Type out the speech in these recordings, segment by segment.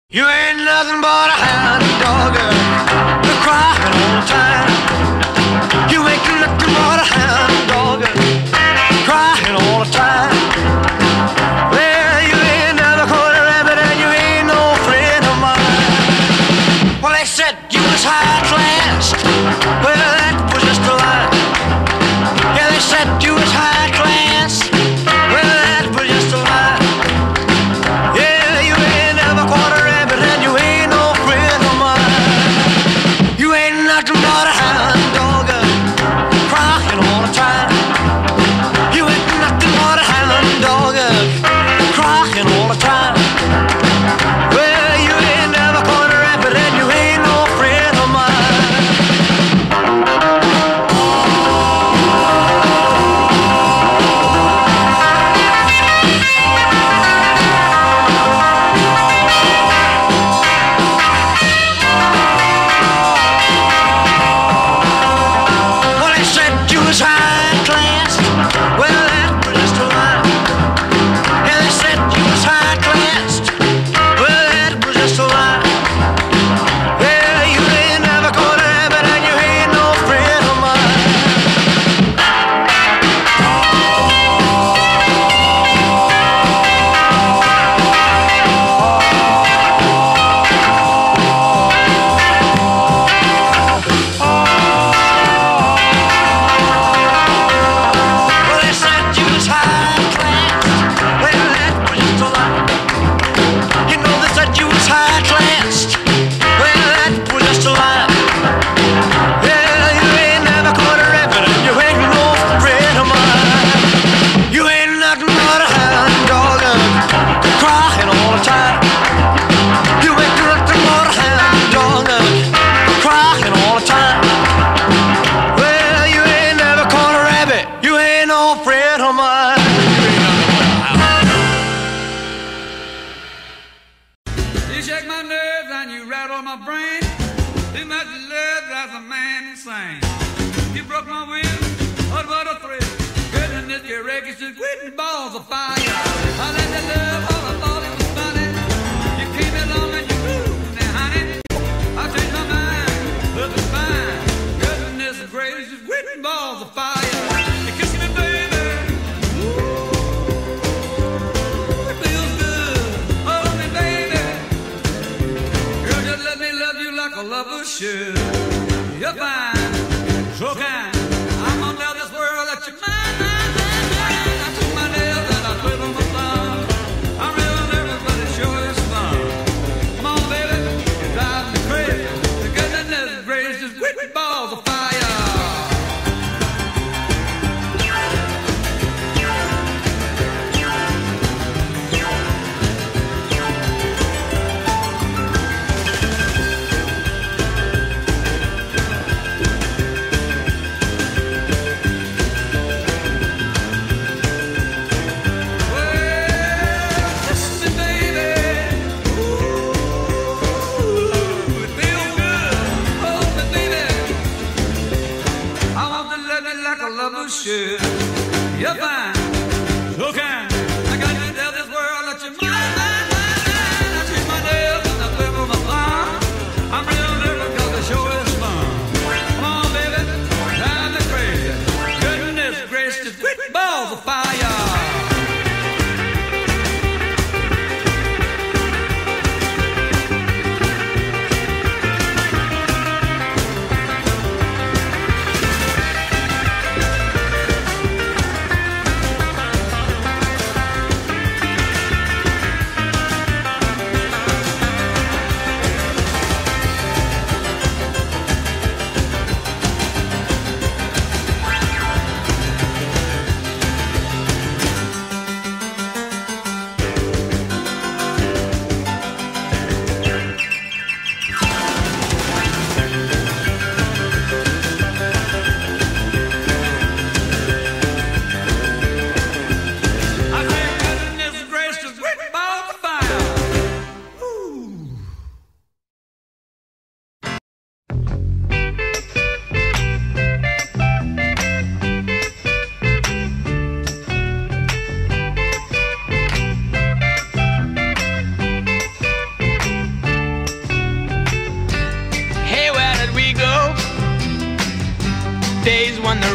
You ain't nothing but a hound dog, you're crying all the time. You ain't nothing but a hound dog, crying all the time. Well, you ain't never caught a rabbit and you ain't no friend of mine. Well, they said you was high class, well, that was just a lie. Yeah, they said you was high class, well, that was just a lie. Yeah, you ain't never caught a rabbit and you ain't no friend of mine. You ain't nothing but a hound dog, crying all the time. You ain't nothing but a hound dog, crying all the time. Well, you ain't never caught a rabbit and you ain't no friend of mine. Well, they said you was high class, well, that was just a lie. Yeah, they said you was high class, well, that was just a lie. Yeah, you ain't never caught a rabbit and you ain't no friend of mine. Well, they said you was high class, well, that was just a lie. You know they said you was high class, well, that was just a lie. Yeah, you ain't never caught a rabbit and you ain't no friend of mine. You ain't nothing but a hound dog, crying all the time. You ain't nothing but a hound dog, crying all the time. Well, you ain't never caught a rabbit, you ain't no friend of mine. You shake my nerves and you rattle my brain. Too much love drives a man insane. You broke my will, what a thrill. Goodness, your wreckage just quitting balls of fire. I let the love, all I thought it was funny. You came along and you moved, now honey, I changed my mind, love is fine. Goodness gracious, just quitting balls of fire. You kiss me, baby. Ooh, it feels good. Hold me, baby. Girl, just let me love you like a lover should. You're fine, so kind. I'm gonna tell this world that you're mine, mine, mine, mine. I took my nails and I twiddle my thumb. I'm real nervous, but it sure is fun. Come on, baby, you drive me crazy. The goodness gracious, with balls of fire.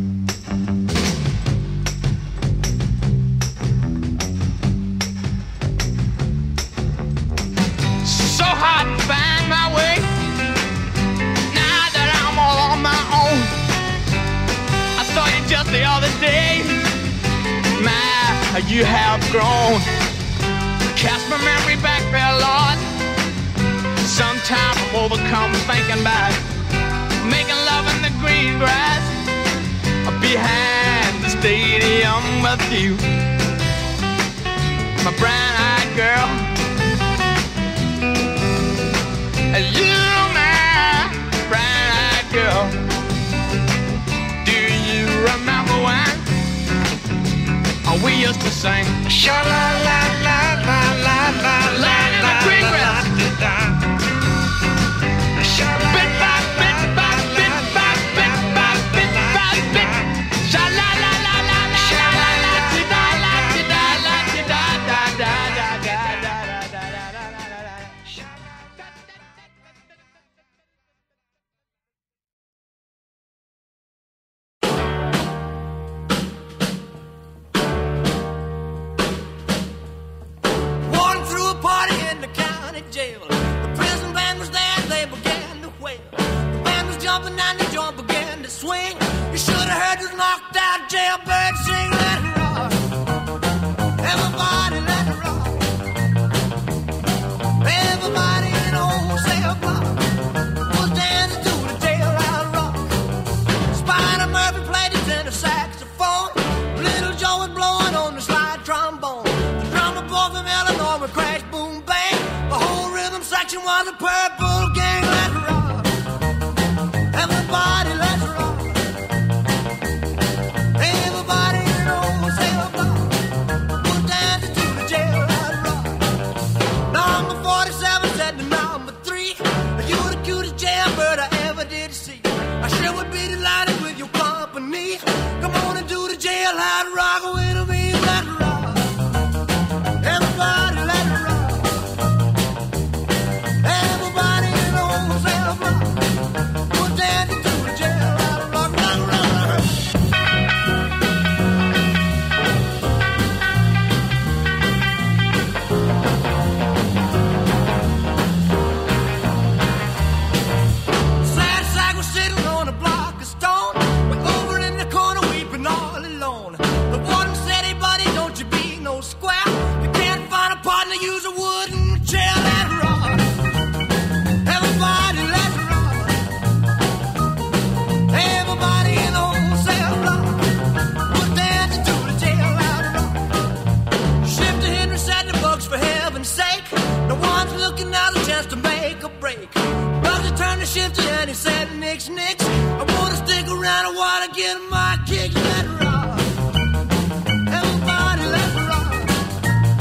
So hard to find my way now that I'm all on my own. I saw you just the other day. My, you have grown. Cast my memory back there, Lord. Sometimes I'm overcome thinking about making love in the green grass behind the stadium with you, my brown-eyed girl. You, my brown-eyed girl. Do you remember when we used to sing? Sha-la-la-la-la-la-la-la, land in the green grass. Bit by bit by bit by bit by bit by bit. Walking through a party in the county jail. The prison band was there, they began to wail. The band was jumping and the joint began to swing. You should have heard this knocked out jailbird sing. Let it rock, everybody let it rock. Everybody in the whole cell block was dancing to the jailhouse rock. Spider Murphy played his tenor saxophone. Little Joe was blowing on the slide trombone. The drummer boy from Illinois would crash, boom, bang. The whole rhythm section was a purple gang. Let's rock, everybody let's rock. Everybody in the whole cell block was dancing to the jailhouse rock. Number 47 said to number 3, you're the cutest jailbird I ever did see. I sure would be delighted with your company. Come on and do the jailhouse rock with me. Let's rock, everybody let's rock. Everybody in the whole cell block was dancing to the jailhouse rock. Rock, rock, rock. Sad sack was sitting on a block of stone. We're over in the corner weeping all alone. The warden said, hey buddy, don't you be no square. You can't find a partner, use a wooden chair. Let's rock, everybody let's rock. Everybody in the whole cell block was dancing to the jailhouse rock. Shifter Henry said the bugs for heaven's sake. No one's looking out a chance to make a break. Bugsy turned to Shifter and he said, Nix, Nix, I wanna stick around, I wanna get my kicks. Let's rock, everybody let's rock.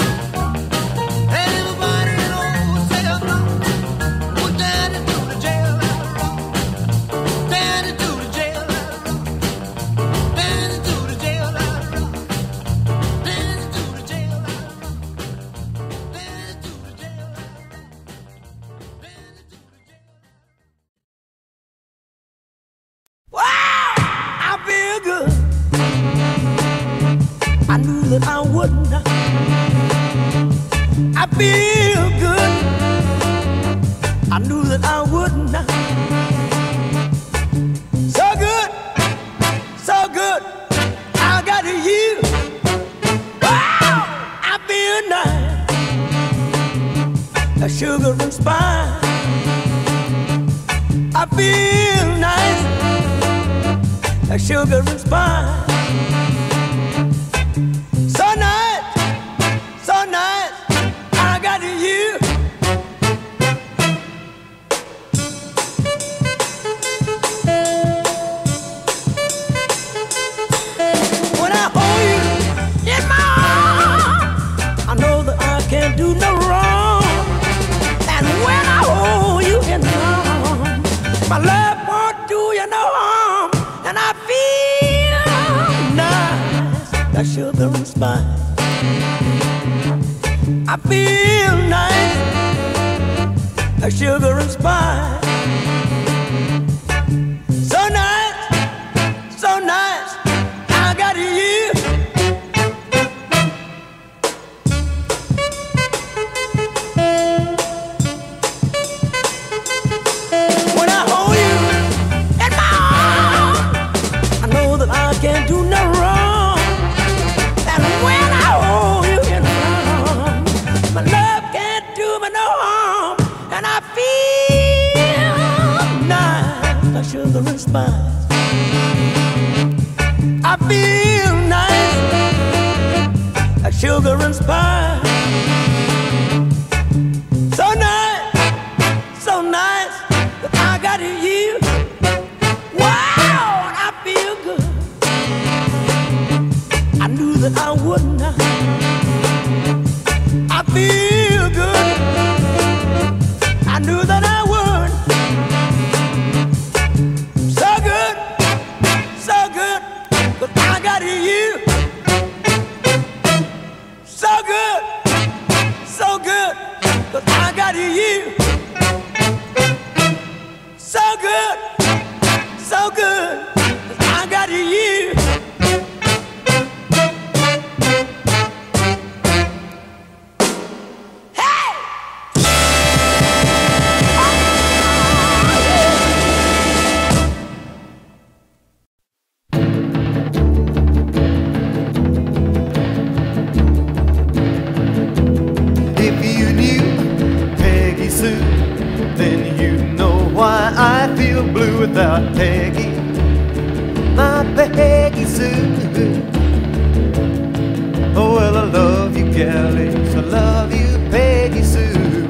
Everybody in the whole cell block was dancing to the jail. I feel good. I knew that I wouldn't. So good, so good. I got you. Wow, I feel nice. A sugar and spice. I feel nice. A sugar and spice. So nice, so nice. I got you. When I hold you in my arms, I know that I can't do no wrong. And when I hold you in my arms, my love won't do you no harm. And I feel nice, like sugar and spice. I feel nice, like sugar and spice. So nice, so nice, I got you. When I hold you in my arms, I know that I can't do no wrong. And when I hold you in my arms, my love can't do me no harm. And I feel nice, like sugar and spice. I feel nice, like sugar and spice. So nice, so nice, that I got you. Wow, I feel good. I knew that I wouldn't. I feel good. I knew that I would. So good, so good, but I got you. So good, so good, but I got you. So good, so good, but I got you. If you knew Peggy Sue, then you know why I feel blue without Peggy, my Peggy Sue. Oh, well, I love you, galleys, I love you, Peggy Sue.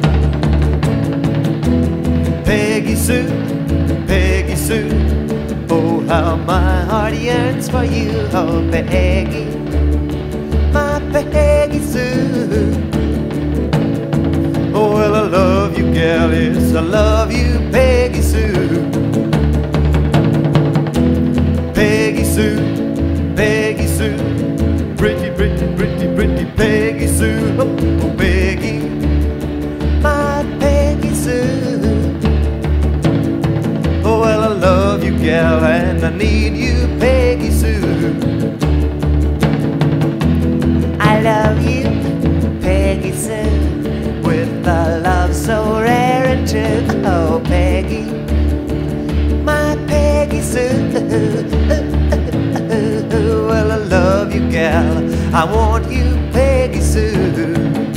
Peggy Sue, Peggy Sue, oh, how my heart yearns for you, oh, Peggy, my Peggy Sue. Oh, well, I love you, gal, yes, I love you, Peggy Sue. Peggy Sue, Peggy Sue, pretty, pretty, pretty, pretty Peggy Sue. Oh, oh, Peggy, my Peggy Sue. Oh, well, I love you, gal, and I need you, Peggy Sue. I love you, Peggy Sue, with a love so rare and true. Oh, Peggy, my Peggy Sue. Well, I love you, gal, I want you, Peggy Sue.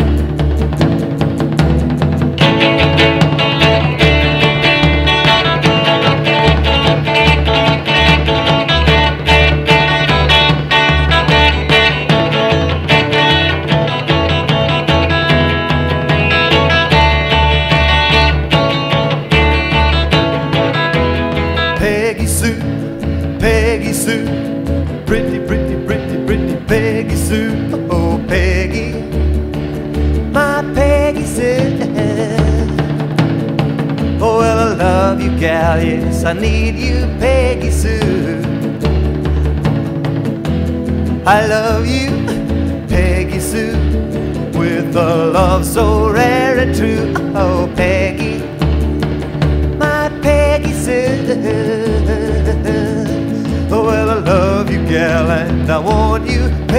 Peggy Sue, Peggy Sue, pretty, pretty, pretty, pretty Peggy Sue. Oh, Peggy, my Peggy Sue. Oh, well, I love you, gal, yes, I need you, Peggy Sue. I love you, Peggy Sue, with a love so rare and true. Oh, Peggy, my Peggy Sue. Oh, well, I love you, gal, and I want you,